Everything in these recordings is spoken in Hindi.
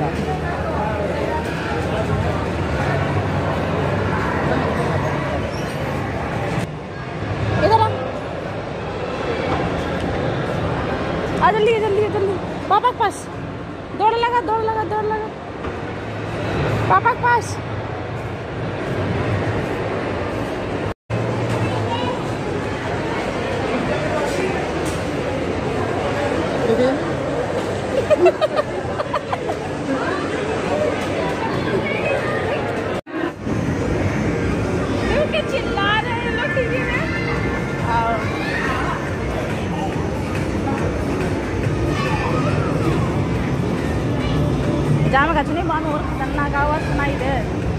इधर आ जल्दी जल्दी जल्दी पापा के पास दौड़ लगा दौड़ लगा दौड़ लगा पापा के पास। चिल्ला रहे हैं लोग टीवी में। जाम का नहीं बान और खतरनाक आवाज सुनाई दे।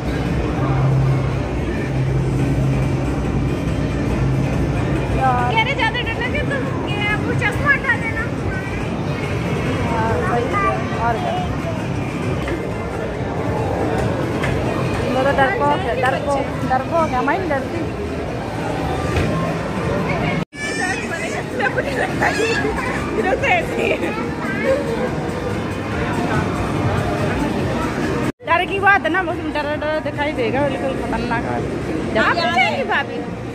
कह रहे ज्यादा डर लगे तो वो चश्मा हटा देना। और मेरा डरपोक है, मैं नहीं डरती। डर की बात है ना, मुझे डर दिखाई देगा, बिल्कुल खतरनाक। भाभी